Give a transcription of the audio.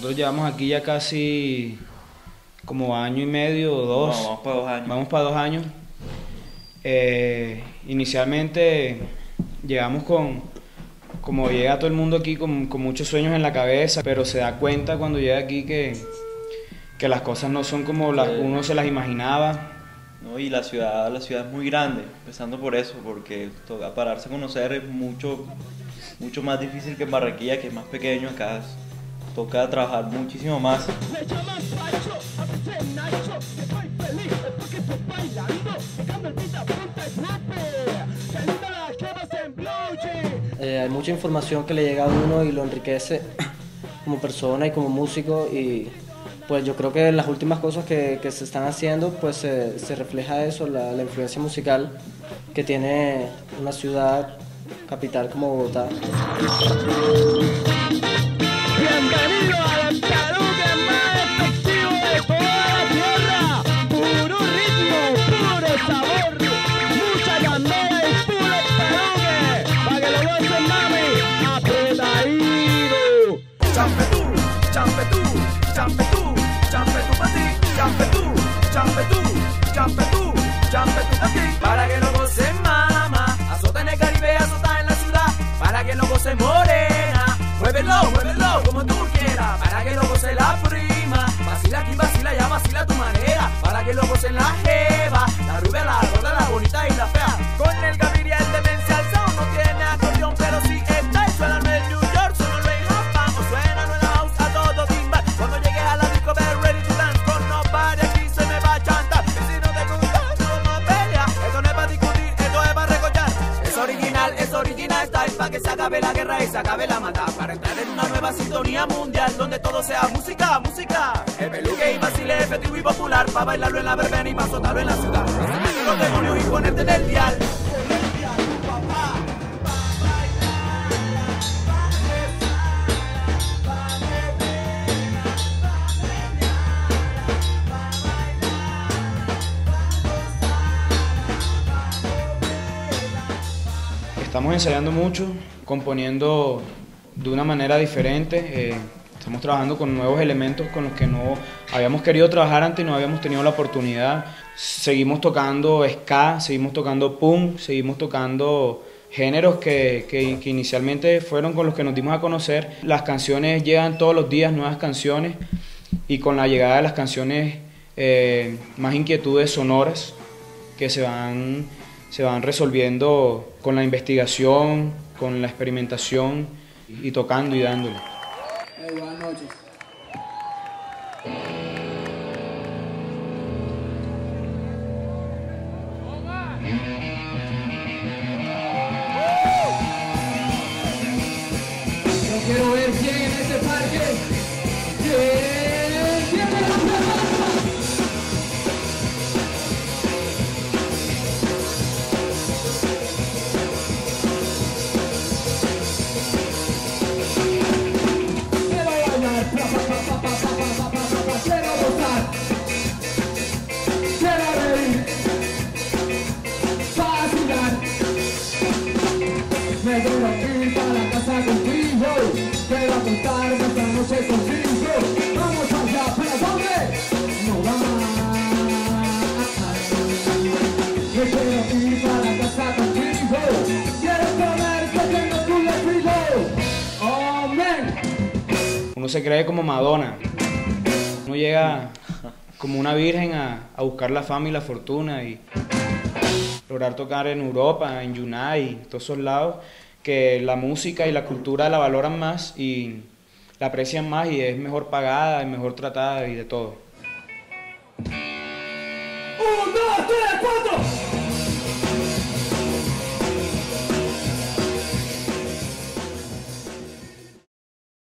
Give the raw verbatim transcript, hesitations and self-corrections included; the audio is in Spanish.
Nosotros llevamos aquí ya casi como año y medio o dos. No, vamos para dos años. Vamos para dos años. Eh, inicialmente llegamos con, como llega todo el mundo aquí, con, con muchos sueños en la cabeza, pero se da cuenta cuando llega aquí que, que las cosas no son como las, uno se las imaginaba. No, y la ciudad, la ciudad es muy grande, empezando por eso, porque toca pararse a conocer es mucho, mucho más difícil que en Barranquilla, que es más pequeño. Acá toca trabajar muchísimo más. Eh, hay mucha información que le llega a uno y lo enriquece como persona y como músico, y pues yo creo que en las últimas cosas que, que se están haciendo pues se, se refleja eso, la, la influencia musical que tiene una ciudad capital como Bogotá. Bienvenido al tarugue más efectivo de toda la tierra. Puro ritmo, puro sabor, mucha candela y puro tarugue. Pa' que lo gocen, mami, apretadito. Champetú, champetú, champetú, champetú pa' ti, champetú, champetú, champetú, champetú pa' ti. Para que lo gocen, mamá, azota en el Caribe, azota en la ciudad. Para que lo gocen, morena, muévelo, muévelo como tú quieras. Para que lo goce la prima, vacila aquí, vacila ya, vacila a tu manera. Para que lo gocen la jeva, la rubia, la gorda, la bonita y la fea. Con el Gaviria, el demencial sound no tiene acordeón, pero sí está y suena en New York, solo en Japón, o suena en la house a todo timbal. Cuando llegues a la disco, be ready to dance, con nobody aquí se me va a chantar. Y si no te gusta, no más pelea, esto no es para discutir, esto es para recochar. Es original, es original style, pa' que se acabe la guerra y se acabe la maldad. Para entrar en una nueva sintonía mundial, donde todo sea música, música. El peluque y vacile efectivo y popular, pa' bailarlo en la verbena y pa' soltarlo en la ciudad. Hacerte los demonios y ponerte en el dial. Estamos ensayando mucho, componiendo de una manera diferente. Eh, estamos trabajando con nuevos elementos con los que no habíamos querido trabajar antes y no habíamos tenido la oportunidad. Seguimos tocando ska, seguimos tocando punk, seguimos tocando géneros que, que, que inicialmente fueron con los que nos dimos a conocer. Las canciones llegan todos los días, nuevas canciones, y con la llegada de las canciones eh, más inquietudes sonoras que se van, se van resolviendo con la investigación, con la experimentación y tocando y dándole. Hey, buenas noches. Yo quiero ver quién en este parque. ¿Quién tiene la palabra? Quiero bailar, pa, pa, pa, pa, pa, pa, pa, pa, pa, pa, quiero gozar, quiero reír, vacilar. Me quiero ir para la casa contigo, quiero acostarme esta noche contigo. Vamos allá, ¿para dónde? No más. Me quiero ir para la casa contigo, quiero comer que tengo tu latido. Amén. Uno se cree como Madonna, uno llega como una virgen a, a buscar la fama y la fortuna y lograr tocar en Europa, en Yunay, en todos esos lados, que la música y la cultura la valoran más y la aprecian más y es mejor pagada, es mejor tratada y de todo.